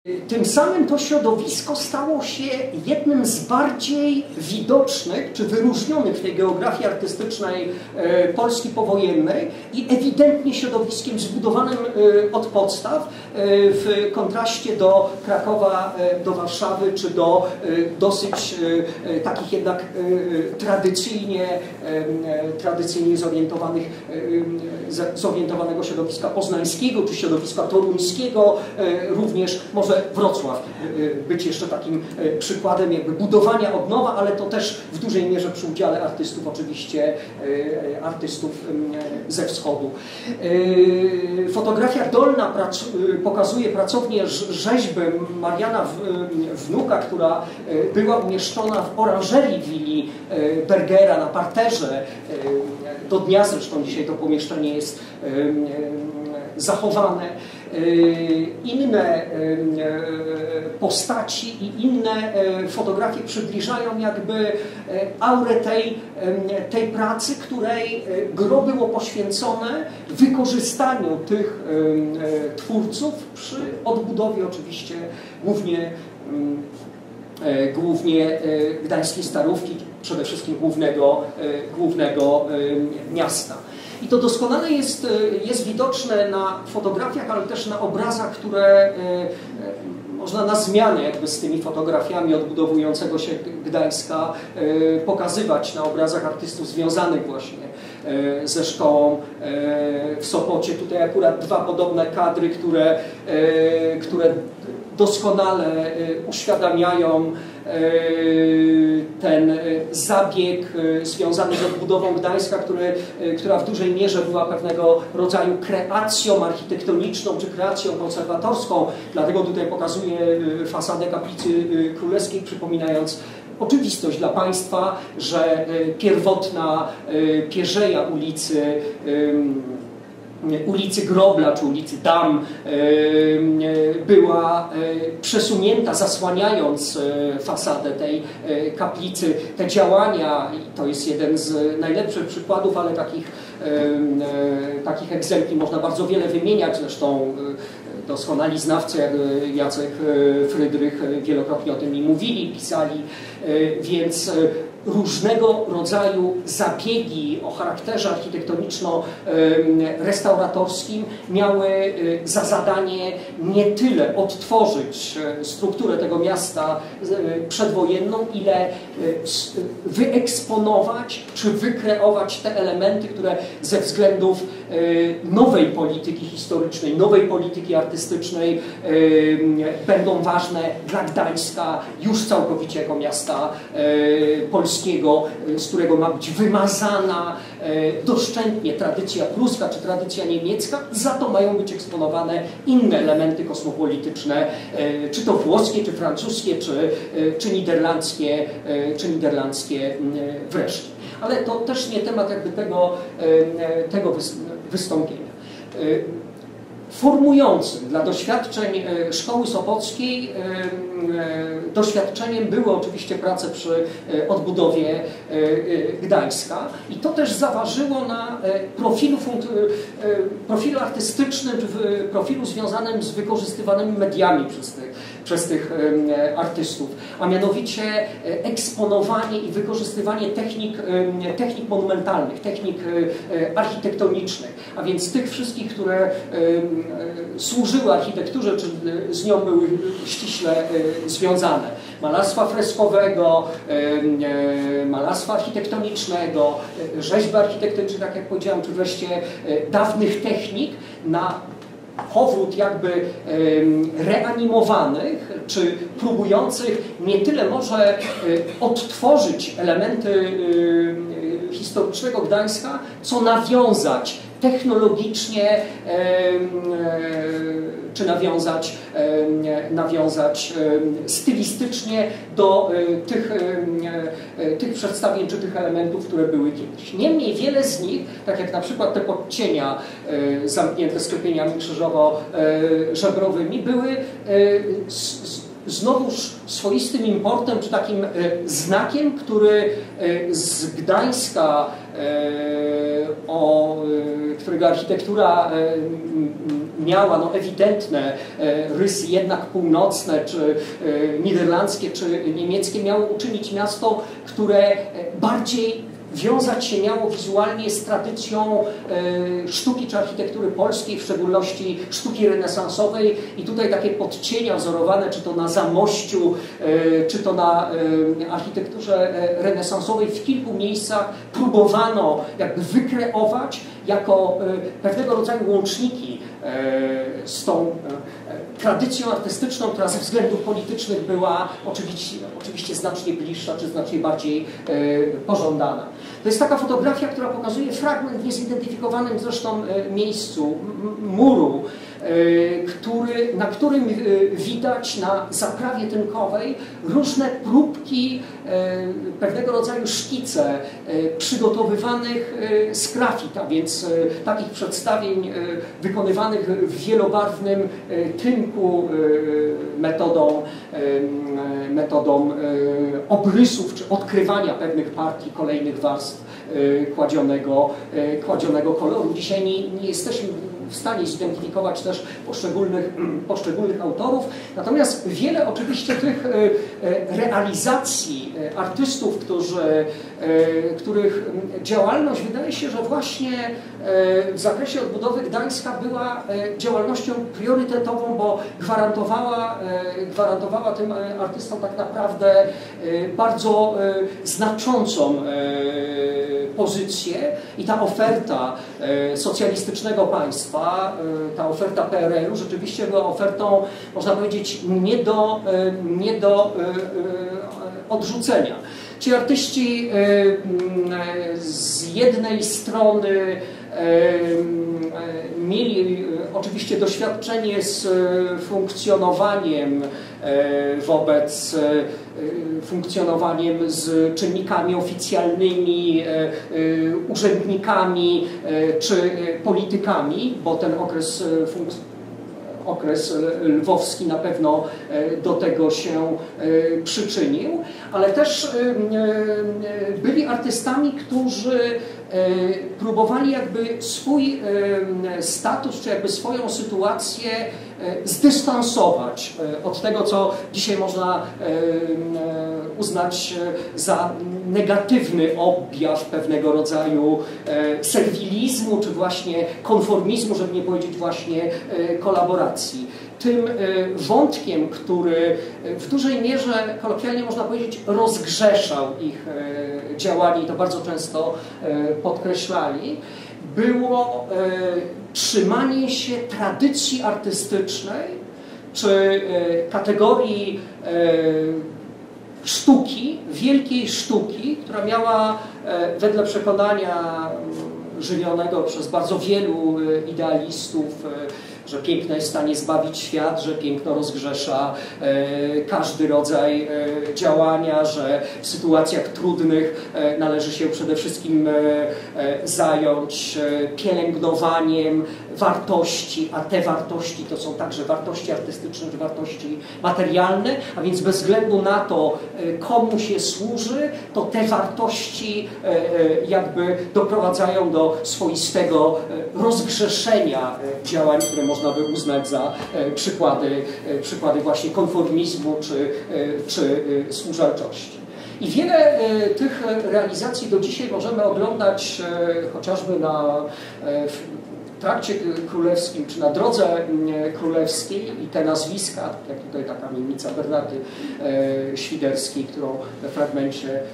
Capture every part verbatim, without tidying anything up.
Tym samym to środowisko stało się jednym z bardziej widocznych czy wyróżnionych w tej geografii artystycznej Polski powojennej i ewidentnie środowiskiem zbudowanym od podstaw w kontraście do Krakowa, do Warszawy czy do dosyć takich jednak tradycyjnie, tradycyjnie zorientowanych, zorientowanego środowiska poznańskiego czy środowiska toruńskiego, również może Wrocław być jeszcze takim przykładem jakby budowania od nowa, ale to też w dużej mierze przy udziale artystów, oczywiście artystów ze wschodu. Fotografia dolna prac pokazuje pracownię rzeźby Mariana Wnuka, która była umieszczona w oranżerii willi Bergera na parterze. Do dnia zresztą dzisiaj to pomieszczenie jest zachowane. Inne postaci i inne fotografie przybliżają jakby aurę tej, tej pracy, której gro było poświęcone wykorzystaniu tych twórców przy odbudowie oczywiście głównie, głównie gdańskiej Starówki, przede wszystkim głównego, głównego miasta. I to doskonale jest, jest widoczne na fotografiach, ale też na obrazach, które można na zmianę jakby z tymi fotografiami odbudowującego się Gdańska pokazywać na obrazach artystów związanych właśnie ze szkołą w Sopocie. Tutaj akurat dwa podobne kadry, które, które doskonale uświadamiają ten zabieg związany z odbudową Gdańska, który, która w dużej mierze była pewnego rodzaju kreacją architektoniczną czy kreacją konserwatorską. Dlatego tutaj pokazuję fasadę Kaplicy Królewskiej, przypominając oczywistość dla Państwa, że pierwotna pierzeja ulicy ulicy Grobla czy ulicy Dam była przesunięta, zasłaniając fasadę tej kaplicy. Te działania, i to jest jeden z najlepszych przykładów, ale takich, takich egzempli można bardzo wiele wymieniać, zresztą doskonali znawcy jak Jacek Frydrych wielokrotnie o tym mi mówili, pisali, więc różnego rodzaju zabiegi o charakterze architektoniczno-restauratorskim miały za zadanie nie tyle odtworzyć strukturę tego miasta przedwojenną, ile wyeksponować czy wykreować te elementy, które ze względów nowej polityki historycznej, nowej polityki artystycznej będą ważne dla Gdańska już całkowicie jako miasta polskiego, z którego ma być wymazana doszczętnie tradycja pruska czy tradycja niemiecka, za to mają być eksponowane inne elementy kosmopolityczne, czy to włoskie, czy francuskie, czy, czy niderlandzkie, czy niderlandzkie wreszcie. Ale to też nie temat jakby tego, tego wystąpienia. Formującym dla doświadczeń Szkoły Sopockiej doświadczeniem były oczywiście prace przy odbudowie Gdańska i to też zaważyło na profilu, profilu artystycznym, profilu związanym z wykorzystywanymi mediami przez tych, przez tych artystów, a mianowicie eksponowanie i wykorzystywanie technik, technik monumentalnych, technik architektonicznych, a więc tych wszystkich, które służyły architekturze, czy z nią były ściśle związane. Malarstwa freskowego, malarstwa architektonicznego, rzeźby architektoniczne, tak jak powiedziałem, czy wreszcie dawnych technik na powrót jakby reanimowanych, czy próbujących nie tyle może odtworzyć elementy historycznego Gdańska, co nawiązać technologicznie, czy nawiązać, nawiązać stylistycznie do tych, tych przedstawień, czy tych elementów, które były kiedyś. Niemniej wiele z nich, tak jak na przykład te podcienia zamknięte sklepieniami krzyżowo-żebrowymi, były znowuż swoistym importem, czy takim znakiem, który z Gdańska, o, którego architektura miała no, ewidentne rysy jednak północne, czy niderlandzkie, czy niemieckie, miało uczynić miasto, które bardziej wiązać się miało wizualnie z tradycją e, sztuki czy architektury polskiej, w szczególności sztuki renesansowej, i tutaj takie podcienia wzorowane, czy to na Zamościu, e, czy to na e, architekturze renesansowej w kilku miejscach próbowano jakby wykreować jako e, pewnego rodzaju łączniki e, z tą e, tradycją artystyczną, która ze względów politycznych była oczywiście, oczywiście znacznie bliższa, czy znacznie bardziej e, pożądana. To jest taka fotografia, która pokazuje fragment w niezidentyfikowanym zresztą miejscu muru, który, na którym widać na zaprawie tynkowej różne próbki, pewnego rodzaju szkice przygotowywanych z grafita, więc takich przedstawień wykonywanych w wielobarwnym tynku metodą, metodą obrysów czy odkrywania pewnych partii kolejnych warstw kładzionego, kładzionego koloru. Dzisiaj nie, nie jesteśmy w stanie zidentyfikować też poszczególnych, poszczególnych autorów. Natomiast wiele oczywiście tych realizacji artystów, którzy, których działalność wydaje się, że właśnie w zakresie odbudowy Gdańska była działalnością priorytetową, bo gwarantowała, gwarantowała tym artystom tak naprawdę bardzo znaczącą pozycję, i ta oferta socjalistycznego państwa, ta oferta P R L u rzeczywiście była ofertą, można powiedzieć, nie do, nie do odrzucenia. Ci artyści z jednej strony mieli oczywiście doświadczenie z funkcjonowaniem wobec funkcjonowaniem z czynnikami oficjalnymi, urzędnikami czy politykami, bo ten okres okres lwowski na pewno do tego się przyczynił, ale też byli artystami, którzy próbowali jakby swój status, czy jakby swoją sytuację zdystansować od tego, co dzisiaj można uznać za negatywny objaw pewnego rodzaju serwilizmu, czy właśnie konformizmu, żeby nie powiedzieć właśnie kolaboracji. Tym wątkiem, który w dużej mierze, kolokwialnie można powiedzieć, rozgrzeszał ich działanie, i to bardzo często podkreślali, było trzymanie się tradycji artystycznej, czy kategorii sztuki, wielkiej sztuki, która miała wedle przekonania żywionego przez bardzo wielu idealistów, że piękno jest w stanie zbawić świat, że piękno rozgrzesza e, każdy rodzaj e, działania, że w sytuacjach trudnych e, należy się przede wszystkim e, e, zająć e, pielęgnowaniem wartości, a te wartości to są także wartości artystyczne, czy wartości materialne, a więc bez względu na to, e, komu się służy, to te wartości e, e, jakby doprowadzają do swoistego e, rozgrzeszenia e, działań, które można by uznać za e, przykłady, e, przykłady właśnie konformizmu czy, e, czy e, służalczości. I wiele e, tych realizacji do dzisiaj możemy oglądać e, chociażby na e, w trakcie królewskim, czy na drodze królewskiej, i te nazwiska, jak tutaj ta kamienica Bernardy e, Świderskiej, którą we fragmencie e,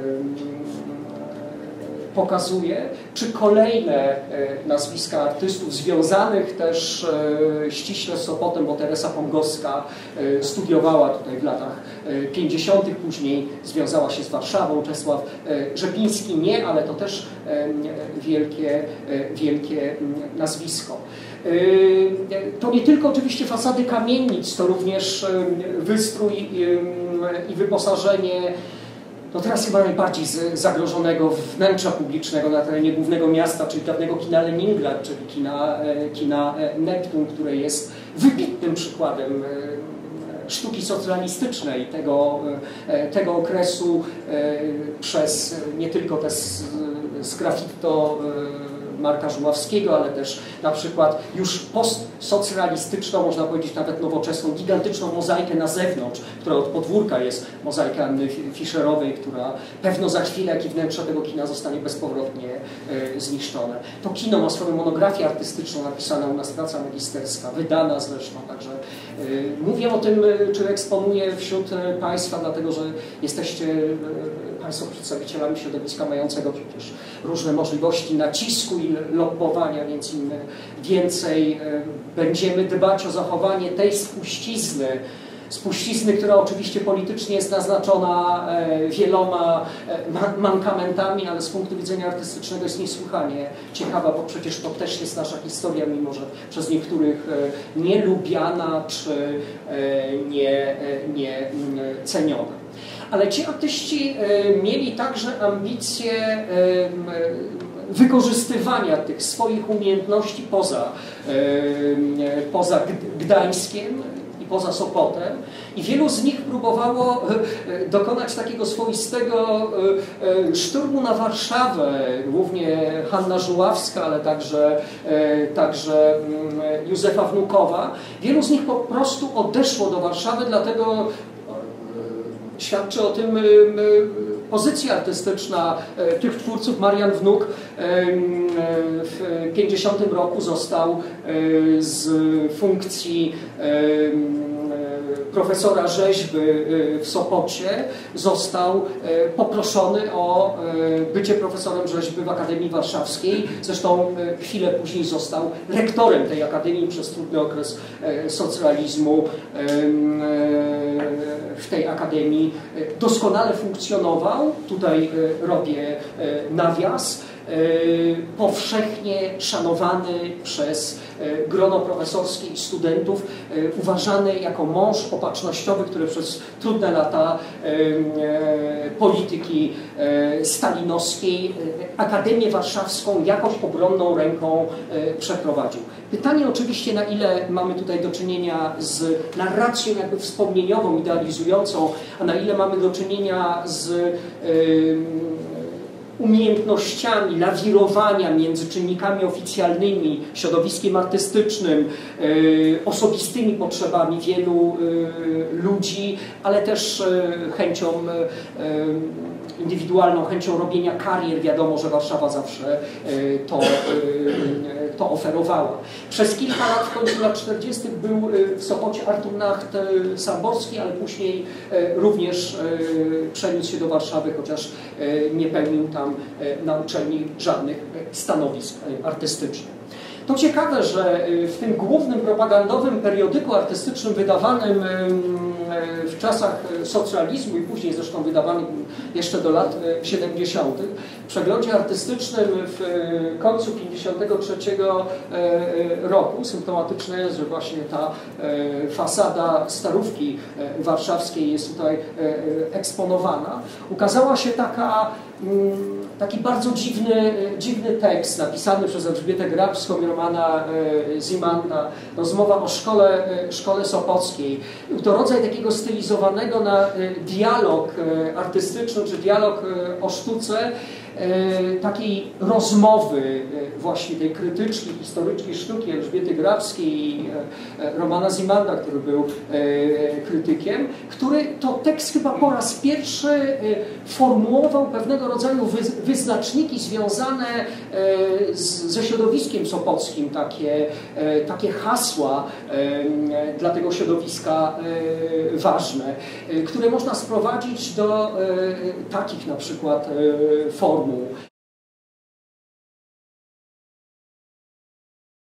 pokazuje, czy kolejne nazwiska artystów związanych też ściśle z Sopotem, bo Teresa Pongowska studiowała tutaj w latach pięćdziesiątych, później związała się z Warszawą, Czesław Rzepiński nie, ale to też wielkie, wielkie nazwisko. To nie tylko oczywiście fasady kamienic, to również wystrój i wyposażenie no teraz chyba najbardziej zagrożonego wnętrza publicznego na terenie głównego miasta, czyli dawnego kina Leningrad, czyli kina, kina Neptun, które jest wybitnym przykładem sztuki socrealistycznej tego, tego okresu przez nie tylko te sgraffito Marka Żuławskiego, ale też na przykład już postsocrealistyczną, można powiedzieć nawet nowoczesną, gigantyczną mozaikę na zewnątrz, która od podwórka jest mozaika Anny Fischerowej, która pewno za chwilę, jak i wnętrze tego kina zostanie bezpowrotnie e, zniszczone. To kino ma swoją monografię artystyczną, napisana u nas praca magisterska, wydana zresztą, także e, mówię o tym, czy eksponuję wśród Państwa, dlatego że jesteście e, Państwo przedstawicielami środowiska mającego przecież różne możliwości nacisku i lobbowania, więc im więcej będziemy dbać o zachowanie tej spuścizny, spuścizny, która oczywiście politycznie jest naznaczona wieloma mankamentami, ale z punktu widzenia artystycznego jest niesłychanie ciekawa, bo przecież to też jest nasza historia, mimo że przez niektórych nie lubiana czy nie, nie ceniona. Ale ci artyści mieli także ambicje wykorzystywania tych swoich umiejętności poza, poza Gdańskiem i poza Sopotem i wielu z nich próbowało dokonać takiego swoistego szturmu na Warszawę, głównie Hanna Żuławska, ale także, także Józefa Wnukowa. Wielu z nich po prostu odeszło do Warszawy, dlatego świadczy o tym pozycja artystyczna tych twórców. Marian Wnuk w pięćdziesiątym roku został z funkcji profesora rzeźby w Sopocie, został poproszony o bycie profesorem rzeźby w Akademii Warszawskiej. Zresztą chwilę później został rektorem tej akademii przez trudny okres socrealizmu. W tej akademii doskonale funkcjonował. Tutaj robię nawias. Powszechnie szanowany przez grono profesorskie i studentów, uważany jako mąż opatrznościowy, który przez trudne lata polityki stalinowskiej Akademię Warszawską jakoś obronną ręką przeprowadził. Pytanie oczywiście, na ile mamy tutaj do czynienia z narracją jakby wspomnieniową, idealizującą, a na ile mamy do czynienia z umiejętnościami lawirowania między czynnikami oficjalnymi, środowiskiem artystycznym, osobistymi potrzebami wielu ludzi, ale też chęcią indywidualną, chęcią robienia karier. Wiadomo, że Warszawa zawsze to, to oferowała. Przez kilka lat, w końcu lat czterdziestych był w Sopocie Artur Nacht-Samborski, ale później również przeniósł się do Warszawy, chociaż nie pełnił tam na uczelni żadnych stanowisk artystycznych. To ciekawe, że w tym głównym propagandowym periodyku artystycznym wydawanym w czasach socrealizmu i później zresztą wydawanym jeszcze do lat siedemdziesiątych, w przeglądzie artystycznym w końcu pięćdziesiątego trzeciego roku, symptomatyczne jest, że właśnie ta fasada Starówki Warszawskiej jest tutaj eksponowana, ukazała się taka taki bardzo dziwny, dziwny tekst napisany przez Elżbietę Grabską i Romana Zimanda, rozmowa o szkole, szkole sopockiej. To rodzaj takiego stylizowanego na dialog artystyczny, czy dialog o sztuce, takiej rozmowy właśnie tej krytyczki, historyczki sztuki Elżbiety Grabskiej i Romana Zimanda, który był krytykiem, który to tekst chyba po raz pierwszy formułował pewnego rodzaju wyznaczniki związane z, ze środowiskiem sopockim, takie, takie hasła dla tego środowiska ważne, które można sprowadzić do takich na przykład formuł.